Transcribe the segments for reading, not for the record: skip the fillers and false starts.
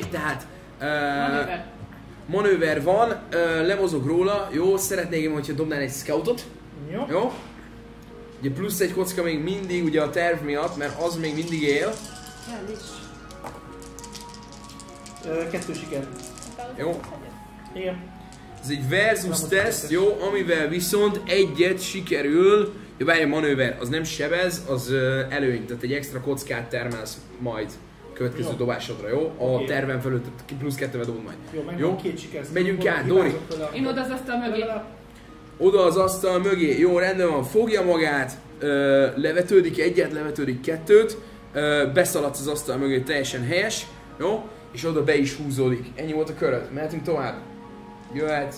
tehát manőver van, lemozog róla, jó, szeretnék én, hogyha dobnál egy scoutot. Jó. Ugye plusz egy kocka még mindig ugye a terv miatt, mert az még mindig él. Kell is. 2 siker. Jó. Igen. Ez egy versus teszt, jó, amivel viszont egyet sikerül, jó, várj, a manőver, az nem sebez, az előny, tehát egy extra kockát termelsz majd következő dobásodra, jó? A terven felül, plusz 2-vel dobod majd. Jó, 2 siker. Megyünk át, Dori. Én oda az asztal mögé. Oda az asztal mögé, jó, rendben van, fogja magát, levetődik egyet, levetődik 2-t, beszaladsz az asztal mögé, teljesen helyes, jó? És oda be is húzódik. Ennyi volt a köröd, mehetünk tovább. Jöhet.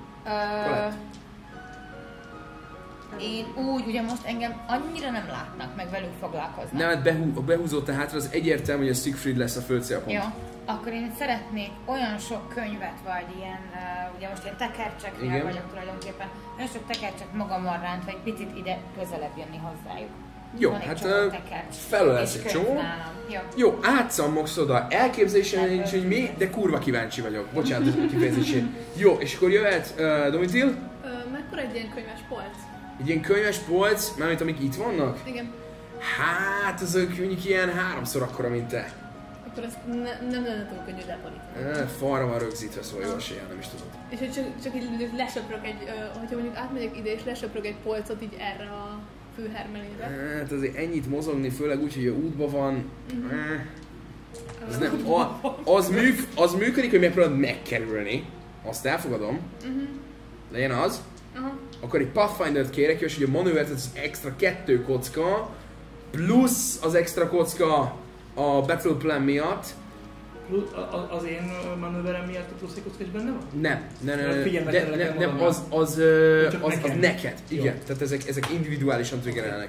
Én úgy, ugye most engem annyira nem látnak, meg velünk foglalkoznak. Nem, hát behúzódtál hátra, az egyértelmű, hogy a Siegfried lesz a főcélpont. Jó, akkor én szeretnék olyan sok könyvet, vagy ilyen, ugye most ilyen tekercseknél vagyok tulajdonképpen, nagyon sok tekercsek magammal rántva, egy picit ide közelebb jönni hozzájuk. Jó, hát felölelsz egy csomó. Jó, átszammogsz oda. Elképzelésem nincs, hogy mi, de kurva kíváncsi vagyok. Bocsánat, az kifejezésé. Jó, és akkor jöhet Domitil. Mekkora egy ilyen könyves polc? Egy ilyen könyves polc, mármint amik itt vannak? Igen. Hát, azok mondjuk ilyen 3-szor akkora, mint te. Akkor azt nem lenne túl könnyű leborítani. Falra van rögzítve, szóval jó eséllyel, nem is tudod. És hogy csak így lesöprök egy, hogyha mondjuk átmegyek ide és lesöprök egy polcot így erre a főhermelére. Hát azért ennyit mozogni, főleg úgy, hogy útban van. Az, nem, az működik, hogy megpróbálod megkerülni. Azt elfogadom. Legyen az. Akkor egy Pathfinder-t kérek, és hogy a manővert az extra 2 kocka, plusz az extra kocka a Battle Plan miatt. Az én manőverem miatt a plusz egy kocka is benne van? Nem, az neked. Igen, tehát ezek individuálisan triggerelnek.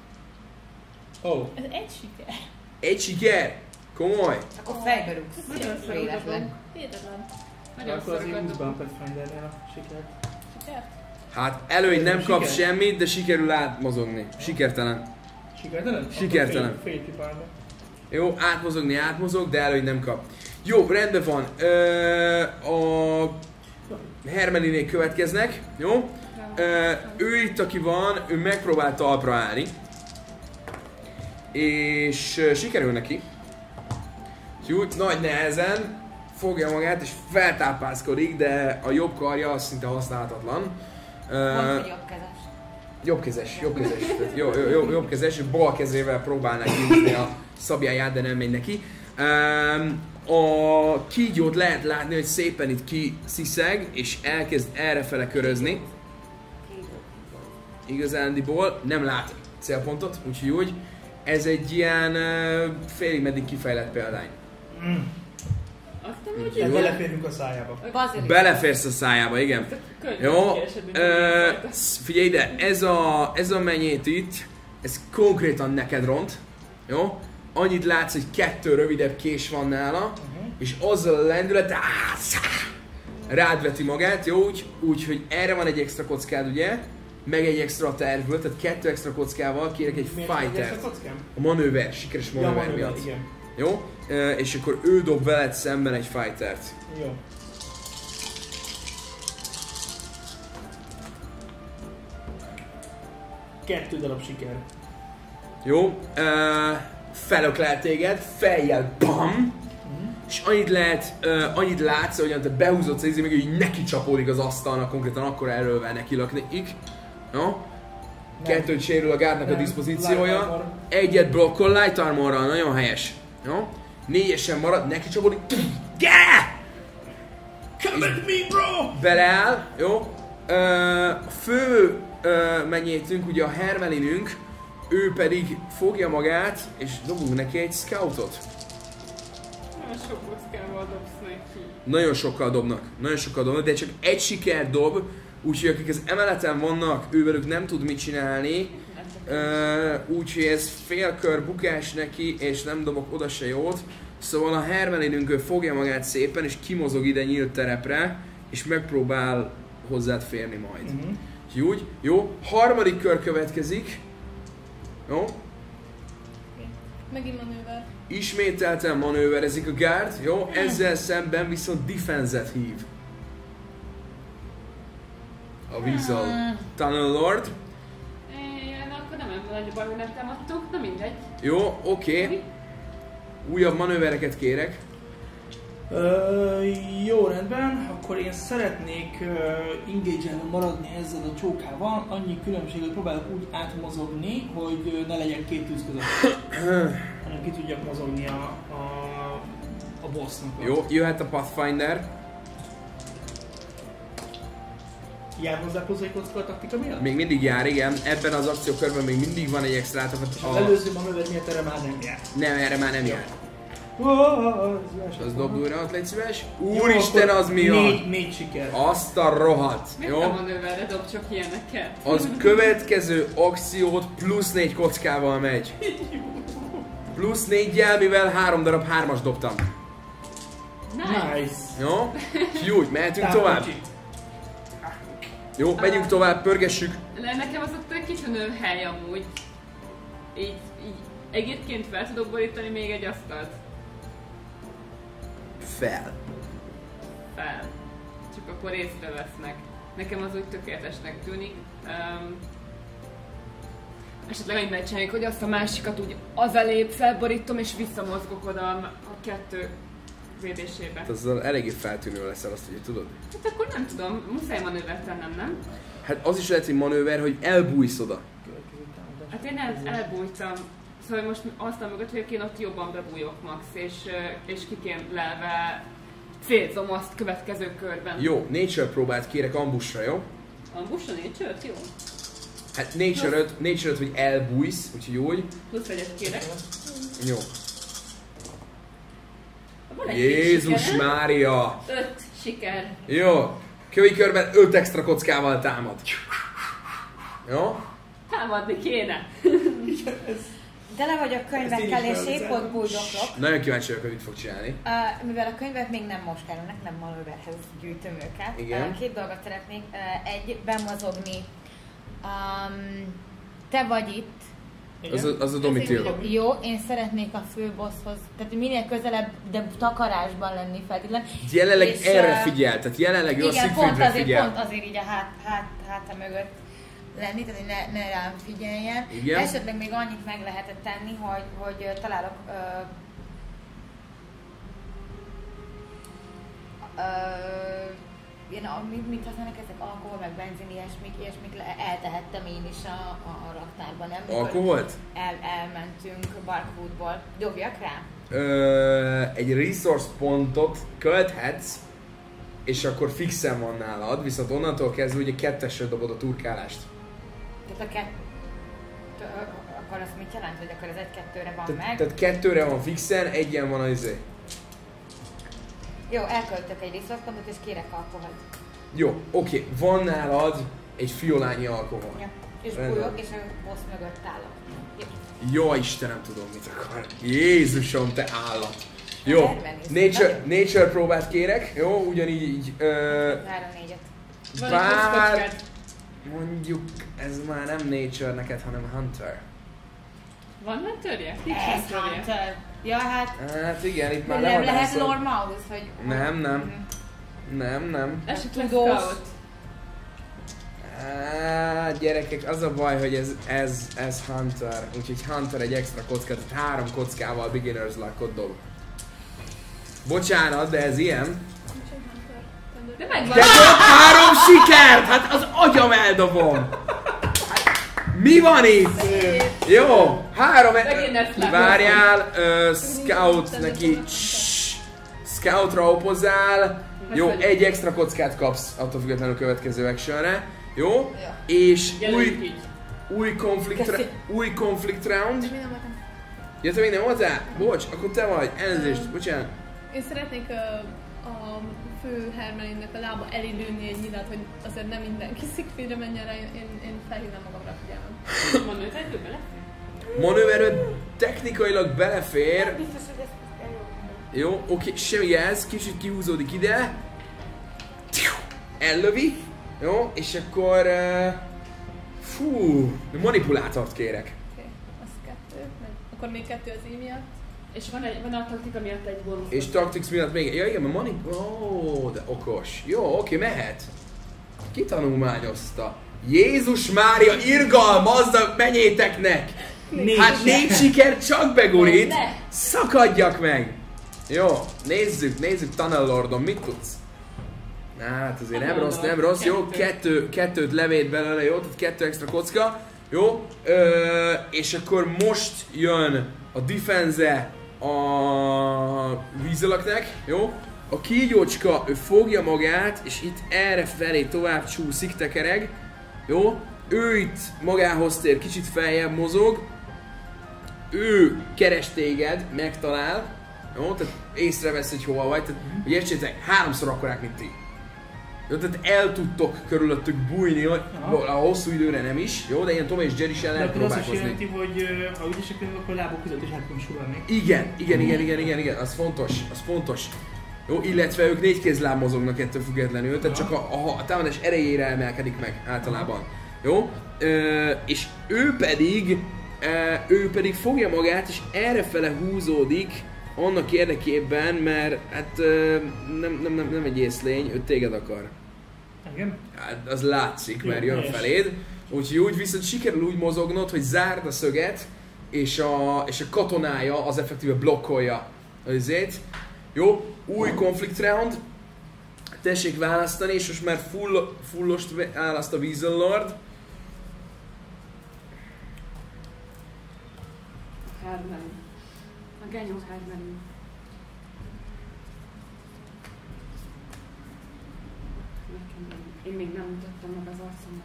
Ez egy siker. Egy siker? Komoly? Akkor fejbe rúgsz. Véletlen. Akkor az én 20-ban Pathfindernél a sikert. Hát előny nem kap semmit, de sikerül átmozogni. Sikertelen. Sikertelen? Sikertelen. Jó, átmozog, de előny nem kap. Jó, rendben van. A Hermelinék következnek, jó? Ő itt, aki van, ő megpróbál talpra állni. És sikerül neki. Jó, nagy nehezen fogja magát és feltápászkodik, de a jobb karja az szinte használhatatlan. Jobbkezes. Tehát jobbkezes, és bal kezével próbálnak húzni a szabjáját, de nem megy neki. A kígyót lehet látni, hogy szépen itt kisziszeg, és elkezd errefele körözni. Igazándiból nem lát célpontot, úgyhogy úgy. Ez egy ilyen félig meddig kifejlett példány. Beleférünk a szájába. Beleférsz a szájába, igen. Jó, figyelj ide, ez a menyét itt, ez konkrétan neked ront. Jó? Annyit látsz, hogy 2 rövidebb kés van nála, és azzal a lendület rád veti magát, jó? Úgy, hogy erre van egy extra kockád, ugye? Meg egy extra tervből, tehát 2 extra kockával kérek egy fightert. A manőver, sikeres manőver miatt. Igen. Jó? És akkor ő dob veled szemben egy fightert. Jó. Kettő darab siker. Jó? Felöklel téged, fejjel BAM! És annyit látsz, hogy te behúzod az még így neki csapódik az asztalnak, konkrétan akkor erővel neki laknik. Jó? 2 sérül a gárdnak a diszpozíciója. Egyet blokkol light armorral, nagyon helyes. Jó? 4-esen marad, neki csapódik. Yeah! Come at me, bro! Beleáll, jó? A fő mennyétünk, ugye a Hermelinünk, ő pedig fogja magát, és dobunk neki egy scoutot. Nagyon sok kockával dobsz neki. Nagyon sokkal dobnak, de csak egy siker dob, úgyhogy akik az emeleten vannak, ővelük nem tud mit csinálni. Úgyhogy ez félkör bukás neki, és nem dobok oda se jót. Szóval a Hermelinünk fogja magát szépen, és kimozog ide nyílt terepre, és megpróbál hozzád férni majd. Úgy, jó, harmadik kör következik. Jó? Megint manőver. Ismételten manőverezik a guard, jó? Ezzel szemben viszont defense-et hív. A Weasel Tunnel Lord. Akkor nem nagy baj, hogy nem támadtuk, na mindegy. Jó, oké. Újabb manővereket kérek. Jó, rendben. Akkor én szeretnék engage-en maradni ezzel a csókával. Annyi különbséget próbálok úgy átmozogni, hogy ne legyen két tűz között. Hanem ki tudjak mozogni a bossnak. Jó, jöhet a Pathfinder. Jár hozzá plusz egy kocka a taktika miatt? Még mindig jár, igen. Ebben az akciókörben még mindig van egy extra. Az előző manőver miatt erre már nem jár. Nem, erre már nem jár. Az dobd újra, ott légy szíves. Úristen, az mi van? Négy siker. Azt a rohadt, Miért jó? nem manőverre dob csak ilyeneket? Az következő akciót plusz 4 kockával megy. Plusz 4-jel, mivel 3 darab 3-as dobtam. Nice. Jó? Jó, mehetünk tovább. Jó, megyünk tovább, pörgessük. Nekem az ott egy kitűnő hely amúgy. Így egyébként fel tudok borítani még egy asztalt? Fel. Fel. Csak akkor észrevesznek. Nekem az úgy tökéletesnek tűnik. Esetleg annyit megcsináljuk, hogy azt a másikat úgy az elé felborítom és visszamozgok oda a kettő védésébe. Hát azzal eléggé feltűnő leszel, azt ugye tudod? Hát akkor nem tudom, muszáj manővert tennem, nem? Hát az is lehet, hogy manőver, hogy elbújsz oda. Hát én elbújtam. Szóval most aztán mögött vagyok, én ott jobban bebújok max, és kikén lelve célzom azt következő körben. Jó, nature próbát kérek ambushra, jó? Ambush a nature? Jó. Hát nature-öt, hogy elbújsz, úgyhogy úgy. Plusz egyet kérek. Jó. Van egy Jézus siker, Mária! 5 siker. Jó. Kövi körben 5 extra kockával támad. Jó? Támadni kéne. Tele vagyok könyvekkel, és épp ott bújdoklok. Nagyon kíváncsi vagyok, hogy mit fog csinálni. Mivel a könyvek még nem most kerülnek, nem manőverhez gyűjtöm őket. Igen. Két dolgot szeretnék. Egy, bemozogni. Te vagy itt. Az a Domitil. Jó, én szeretnék a főbosshoz, tehát minél közelebb, de takarásban lenni feltétlenül. Jelenleg És, erre figyel, tehát jelenleg ő a igen, Siegfriedre figyel. pont azért így a háta mögött lenni, tehát hogy ne rám figyeljen. Igen. Esetleg még annyit meg lehetett tenni, hogy találok mit használnak ezek? Alkohol, meg benzin, ilyesmik eltehettem én is a raktárban, nem? Alkoholt? Elmentünk Barkwoodból. Dobjak rá? Egy resource pontot költhetsz, és akkor fixen van nálad, viszont onnantól kezdve ugye kettesre dobod a turkálást. Tehát akkor az mit jelent, hogy akkor ez 1-2-re van meg? Tehát 2-re van fixen, 1-en van az izé. Jó, elköltök egy resource pontot és kérek alkoholt. Jó, oké, van nálad egy fiolányi alkohol. Ja. És Rendben. bújok, és a boss mögött állok. Jó Istenem, tudom mit akar. Jézusom, te állat. Jó, Tervezni. nature próbát kérek, jó, ugyanígy így, 3-4-et. Van egy bár kockád. mondjuk ez már nem nature neked, hanem hunter. Van mentőrje? Ez Hunter. Ja, hát Hát igen, itt már nem lehet levadászol. Lord Maulus, hogy... Nem. Ez se Tudós. scout. Gyerekek, az a baj, hogy ez Hunter, úgyhogy Hunter egy extra kockát, tehát 3 kockával beginner's luckot dob. Bocsánat, de ez ilyen. De megvan. De dob 3 sikert! Hát az agyam eldobom! Hát, mi van itt? Jó, 3 várjál, scout neki, scoutra opozzál. Jó, egy extra kockát kapsz attól függetlenül a következő actionre. Jó? És új conflict round. Mi nem voltam. Ja, te még nem voltál? Bocs, akkor te vagy. Elnézést, bocsánat. Én szeretnék a fő Hermelinnek a lába elé lőni egy nyilat, hogy azért nem mindenki Siegfriedre menjen rá, én felhívnám magamra a figyelmem. Manőverbe bele? Manőverő technikailag belefér. Biztos, hogy ezt Jó, oké, semmi jelz, kicsit kihúzódik ide. Ellövi. Jó, és akkor... manipulátort kérek. Oké, az 2, meg a Akkor még 2 az így miatt. És van a taktika miatt egy bonus. És Tactics miatt még... Ja igen, mert de okos. Jó, oké, mehet. Ki tanulmányozta? Jézus Mária, irgalmazza menjéteknek! Hát 4 siker csak begurít! Szakadjak meg! Jó, nézzük Tunnel Lordon, mit tudsz? Hát azért nem rossz, jó, kettőt levét belőle, jó, tehát 2 extra kocka, jó, és akkor most jön a defense a vízalaknek, jó, a kígyócska, ő fogja magát, és itt erre felé tovább csúszik, tekereg, jó, ő itt magához tér, kicsit feljebb mozog, ő keres téged, megtalál, jó, tehát észrevesz, hogy hova vagy, tehát, hogy értsétek, 3-szor akkorák, mint ti. Jó, tehát el tudtok körülöttük bújni, a hosszú időre nem is, jó, de ilyen Tom és Jerry sem lehet próbálkozni. De az is jelenti, hogy ha ügyesek vagyunk, akkor lábok között is hát tudunk surranni. Igen, az fontos. Jó, illetve ők 4 kézláb mozognak ettől függetlenül, tehát csak a támadás erejére emelkedik meg általában. Jó, és ő pedig fogja magát, és errefele húzódik, annak érdekében, mert hát nem egy észlény, ő téged akar. Igen? Hát az látszik, mert jön feléd. Úgyhogy úgy viszont sikerül úgy mozognod, hogy zárd a szöget, és a katonája az effektíve blokkolja azért. Jó, új conflict round. Tessék választani, és most már fullost választ a Weasel Lord. Hardman. A genyó Hardman. Én még nem mutattam meg az arcomat.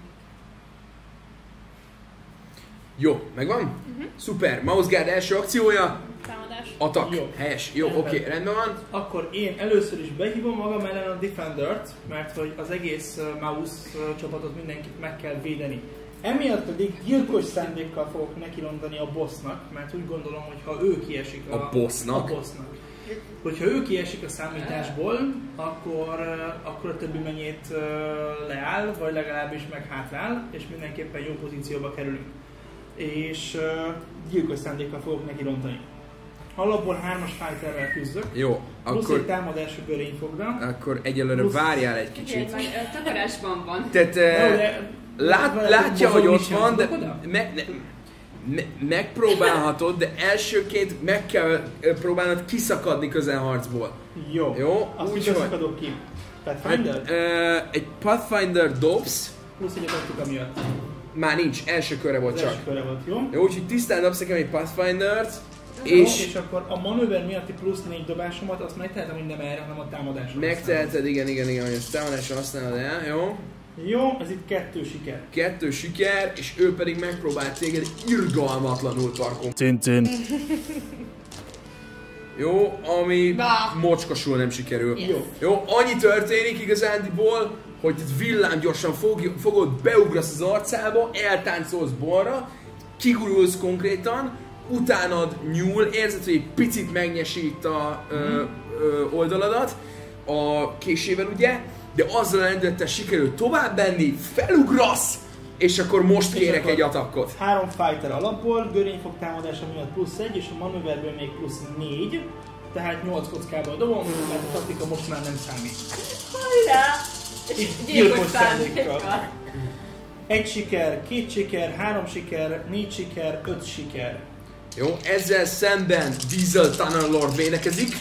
Jó, megvan? Szuper, Mouse Guard első akciója. Támadás. Attack. Jó. Helyes. Jó, oké, rendben van. Akkor én először is behívom magam ellen a Defendert, mert hogy az egész Mouse csapatot mindenkit meg kell védeni. Emiatt pedig gyilkos szándékkal fogok nekirondani a bossnak, mert úgy gondolom, hogy ha ő kiesik A bossnak? Hogyha ő kiesik a számításból, akkor a többi mennyét leáll, vagy legalábbis meg hátrál, és mindenképpen jó pozícióba kerülünk. És gyilkos szándékkal fogok nekirontani. Alapból 3-as fighterrel küzdök. Jó, plusz akkor... egy támadású görényfogda. Akkor egyelőre várjál egy kicsit. Igen, takarásban van. Tehát látja, hogy ott van, de megpróbálhatod, de elsőként meg kell próbálnod kiszakadni közelharcból. Jó? Azt úgy szakadok ki. Pathfinder? Egy Pathfinder dobsz. Plusz egy taktika miatt. Már nincs, első körre volt csak. Első körre volt, jó? Jó, úgyhogy tisztán dobsz nekem egy Pathfindert. És akkor a manőver miatti plusz 4 dobásomat azt megtehetem minden erre, hanem a támadásra. Megteheted, igen, hogy ezt támadásra használod el, jó? Jó, ez itt 2 siker. 2 siker, és ő pedig megpróbál téged irgalmatlanul tarkon. Cin. Jó, ami mocskosul nem sikerül. Yes. Jó, annyi történik igazándiból, hogy villámgyorsan fogod, beugrasz az arcába, eltáncolsz balra, kigurulsz konkrétan, utánad nyúl, érzed, hogy egy picit megnyesi itt a oldaladat, a késével ugye, de azzal a lendülettel sikerül tovább menni, felugrasz, és akkor most kérek egy attackot. 3 fighter alapból, görényfog támadása miatt plusz 1, és a manőverből még plusz 4, tehát 8 kockával dobom, mert a taktika most már nem számít. Hajrá! Gyilkos szándékkal. 1 siker, 2 siker, 3 siker, 4 siker, 5 siker. Jó, ezzel szemben Weasel Tunnel Lord védekezik.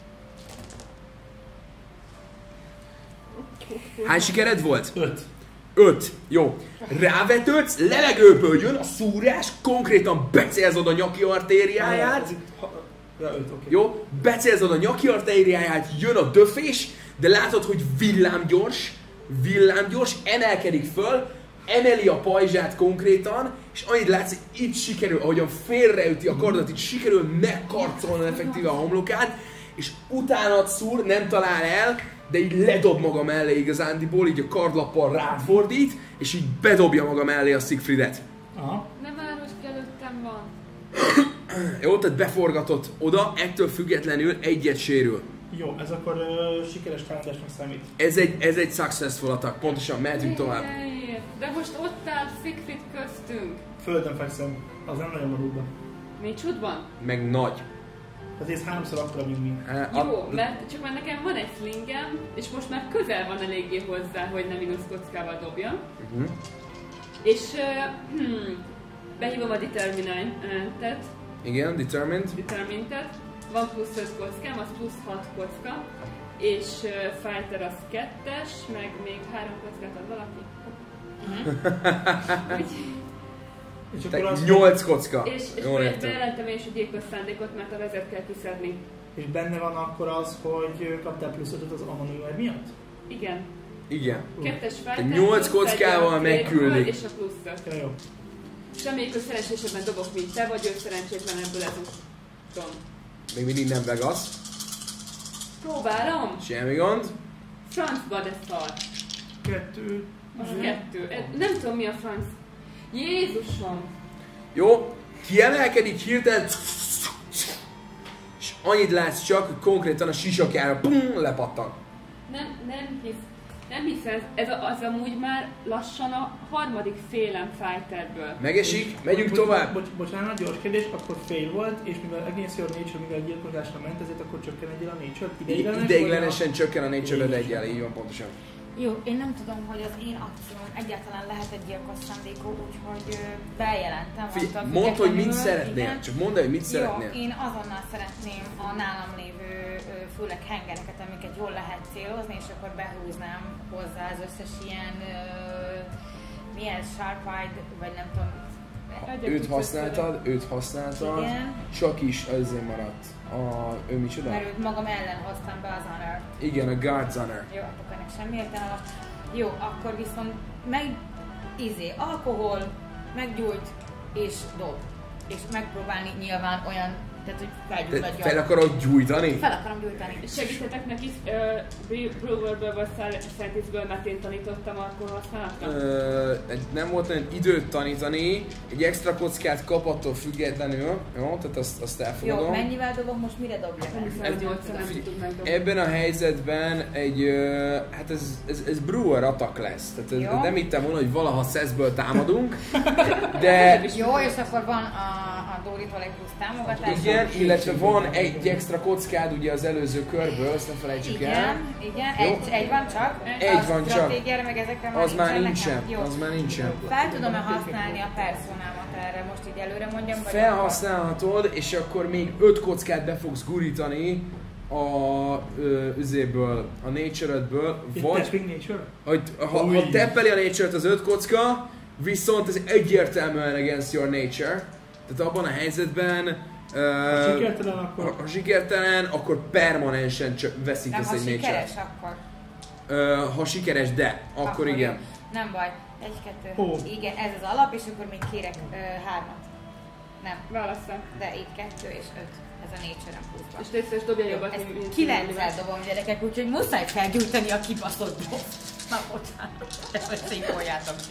Hány sikered volt? 5. Jó. Rávetődsz, levegőből jön a szúrás, konkrétan becélzod a nyaki artériáját. Jó, becélzod a nyaki artériáját, jön a döfés, de látod, hogy villámgyors, emelkedik föl, emeli a pajzsát konkrétan, és annyit látsz, hogy itt sikerül, ahogyan félreüti a kardat, itt sikerül megkarcolni effektíve a homlokát, és utánad szúr, nem talál el, de így ledob maga mellé igazándiból, így a kardlappal ráfordít, és így bedobja maga mellé a Siegfriedet. Aha. Ne város, előttem van. Jó, tehát beforgatott oda, ettől függetlenül egyet sérül. Jó, ez akkor sikeres támadásnak számít. Ez egy successful attack, pontosan mehetünk tovább. De most ott áll Siegfried köztünk. Földön fekszem, az nem nagyon van útban. Nature-ban? Meg nagy. Tehát ez 3-szor akkora, mint mi. Jó, mert csak már nekem van egy slingem, és most már közel van eléggé hozzá, hogy nem mínusz kockával dobjam. És behívom a Determined-et. Igen, Determined. Van plusz 5 kockám, az plusz 6 kocka. És Fighter az 2-es, meg még 3 kockát ad valaki. És Te akkor 8 kocka. És bejelentem én is a gyilkos szándékot, mert a vezet kell kiszedni. És benne van akkor az, hogy kaptál plusz 5-öt az Amanőer miatt? Igen. Igen. 2-es Fighter, 8 kockával megküldik. És a plusz 5. Ja, jó. Semmelyikől szerencsésebben dobok, mint te, vagy ő szerencsétlen ebből ezúton. Még mindig nem Vegas. Próbálom! Semmi gond. Francba, de szar. 2. Az 2. Nem tudom mi a franc. Jézusom! Jó, kiemelkedik hirtelen, és annyit látsz csak, hogy konkrétan a sisakára lepattan. Nem hiszem, az amúgy már lassan a harmadik félem Fighterből. Megesik, megyünk tovább. Bocsánat, gyors kérdés, akkor fail volt, és mivel Against Your Nature, mivel gyilkozásra ment, ezért akkor csökken egyel a Nature? Ideiglenesen csökken a Nature-öd egyel, így van pontosan. Jó, én nem tudom, hogy az én akcióm egyáltalán lehet egy gyilkos szándékú, úgyhogy bejelentem. Mondd, hogy mit szeretnél, csak mondd, hogy mit szeretnél. Jó, én azonnal szeretném a nálam lévő főleg hengereket, amiket jól lehet célozni, és akkor behúznám hozzá az összes ilyen milyen Sharp-eyed, vagy nem tudom. Őt használtad, igen. Csak is azért maradt. Ő micsoda? Mert őt magam ellen hoztam be az honor. Igen, a Guard's Honor. Jó, akkor ennek semmi értelme. Jó, akkor viszont alkohol, meggyújt és dob. És megpróbálni nyilván olyan, tehát hogy felgyújtani. Fel akarod gyújtani? Fel akarom gyújtani. Segíthetek neki Brewerből vagy Scientisből, mert én tanítottam alkohol használatra? Nem volt nagyon időt tanítani, egy extra kockát kap attól függetlenül, jó? Tehát azt elfogadom. Jó, mennyivel dobom, most mire dobjak? Ebben a helyzetben egy, hát ez Brewer attack lesz. Tehát nem hittem volna, hogy valaha szeszből támadunk, de... Jó, és akkor van a Dóritól egy plusz támogatás. Igen, illetve van egy extra kockád ugye az előző körből, azt ne felejtsük el. Igen, egy van csak. Egy van csak. Meg ezekre az már nincsen. Az már nincsen. Fel tudom-e használni a personámat erre, most így előre mondjam? Vagy felhasználhatod, és akkor még 5 kockát be fogsz gurítani a Nature-ödből, vagy ha teppeli a Nature-t az 5 kocka, viszont ez egyértelműen against your nature. Tehát abban a helyzetben, ha sikertelen, akkor permanensen veszítesz egy nature-t. Ha sikeres, akkor? Ha sikeres, de, akkor igen. Nem baj. 1, 2, igen, ez az alap, és akkor még kérek 3-at. Nem. Válasszak. De itt 2 és 5. Ez a nature-en pluszban. És létszeres dobja jobbat, mint 9-el dobom, gyerekek, úgyhogy muszáj felgyújtani a kibaszott dob. Na, bocsánat. Ezt székoljátok ki.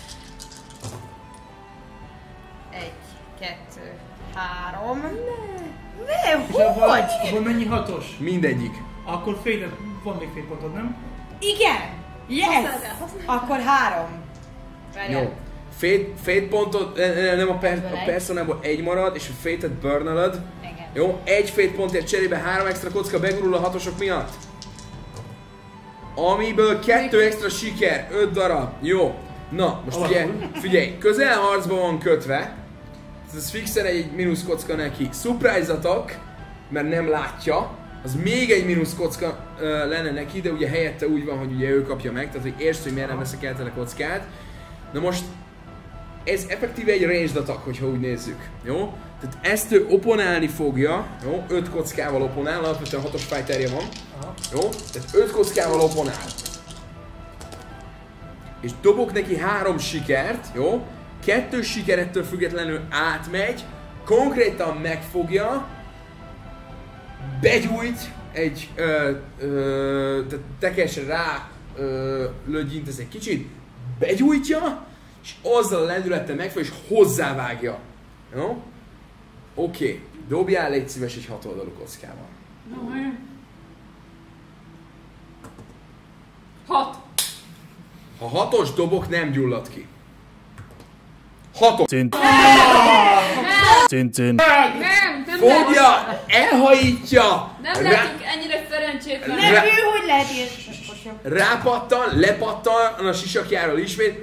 1, 2, 3. Ne, hogy? Abban mennyi 6-os? Mindegyik. Akkor van még félpontod, nem? Igen! Yes! Akkor 3. Jó. Fate pontot, nem a personából 1 marad, és a Fate-et burneled. Jó, 1 Fate pontért cserébe 3 extra kocka begurul a 6-osok miatt. Amiből 2 extra siker, 5 darab. Jó. Na, most figyelj, közelharcban van kötve. Ez fixen egy mínusz kocka neki. Surprise attack, mert nem látja. Az még egy mínusz kocka lenne neki, de ugye helyette úgy van, hogy ugye ő kapja meg. Tehát, hogy értsd, hogy miért nem veszek el tele kockát. Na most, ez effektíve egy ranged attack, hogyha úgy nézzük. Jó? Tehát ezt ő opponálni fogja. Jó? 5 kockával opponál, alapvetően 6-os fighterje van. Jó? Tehát 5 kockával opponál. És dobok neki 3 sikert, jó? 2 siker ettől függetlenül átmegy, konkrétan megfogja, begyújt egy, tehát tekersen rá lögyintesz egy kicsit, begyújtja, és azzal a lendülettel megfogja, és hozzávágja. Jó? Oké. Dobjál légy szíves egy 6 oldalú kockával. 6. Ha 6-os dobok, nem gyullad ki. 6-os! Nem Fogja, elhajítja! Nem lehetünk ennyire szerencsétlen. Nem ő, hogy lehet ilyen? Rápattan, lepattan a sisakjáról ismét.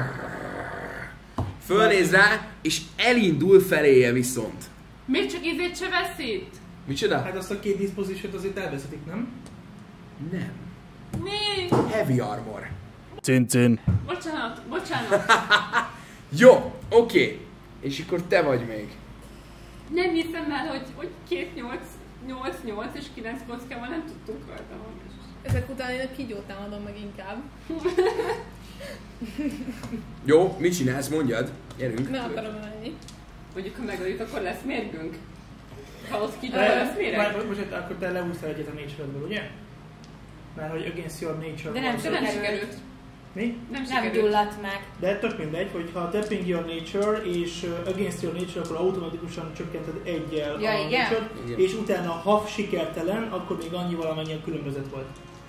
Fölnéz rá, és elindul feléje viszont. Még csak ízét se veszít? Micsoda? Hát azt a két disposition-t azért elveszetik, nem? Nem. Mi? Heavy armor. Bocsánat. Jó, oké. És akkor te vagy még. Nem hiszem el, hogy 8 és 9 kockával nem tudtunk rajta volna. Ezek után én a kígyót támadom meg inkább. Jó, mit csinálsz? Mondjad. Gyerünk. Nem akarom menni. Mondjuk, ha megöljük, akkor lesz mérgünk. Ha ott kígyóval lesz méreg? Most akkor te leúsztál egyet a nature-ből, ugye? Mert hogy against your nature. De nem sikerült. Mi? Nem gyulladt meg. De tök mindegy, hogy ha tapping your nature és against your nature, akkor automatikusan csökkented egyel Ja, a igen? nature, és utána ha sikertelen, akkor még annyival, amennyi a különbözet volt.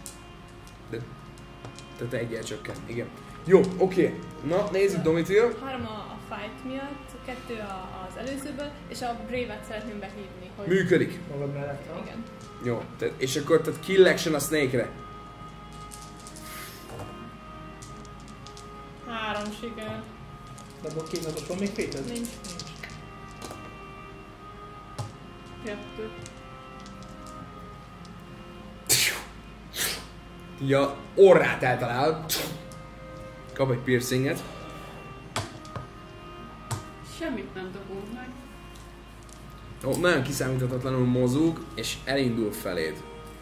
Tehát egyel csökken, igen. Jó, oké. Na, nézzük Domitil. 3 a fight miatt, 2 az előzőből, és a Brave-et szeretném behívni, hogy... Működik. Magad mellett. Ha? Igen. Jó, és akkor tehát kill action a Snake-re. 3 siker. De abban most van még féted? Nincs. 2. Így a orrát eltalál. Kap egy piercinget. Semmit nem dobunk meg. Ó, nagyon kiszámíthatatlanul mozog, és elindul feléd.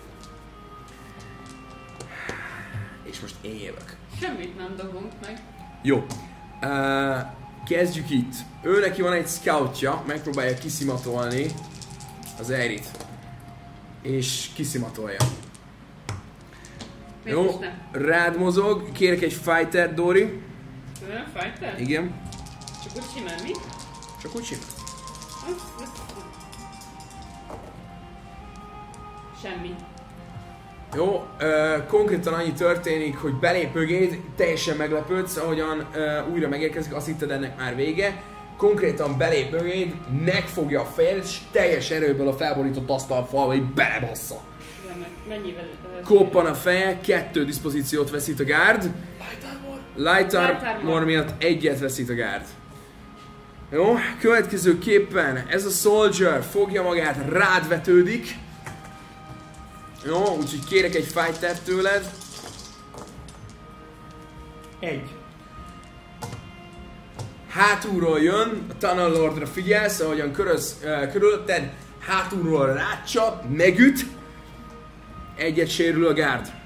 És most én jövök. Semmit nem dobunk meg. Jó. Kezdjük itt. Ő neki van egy scoutja, megpróbálja kiszimatolni az Eirit. És kiszimatolja. Jó, rád mozog, kérek egy fighter, Dori. Nem fighter? Igen. Csak úgy simán, mi? Csak úgy simán. Semmi. Jó, konkrétan annyi történik, hogy belép mögéd, teljesen meglepődsz, ahogyan újra megérkezik, azt hitted ennek már vége. Konkrétan belép mögéd, megfogja a fejed, és teljes erőből a felborított asztalfalba így belebassza. Mennyivel? Koppan a feje, 2 diszpozíciót veszít a gárd. Light armor miatt 1-et veszít a gárd. Jó, következőképpen ez a soldier fogja magát, rád vetődik. Jó, úgyhogy kérek egy fighter tőled. 1. Hátulról jön, a Tunnel Lordra figyelsz, ahogyan körülötted, hátulról rácsap, megüt. 1-et sérül a gárd.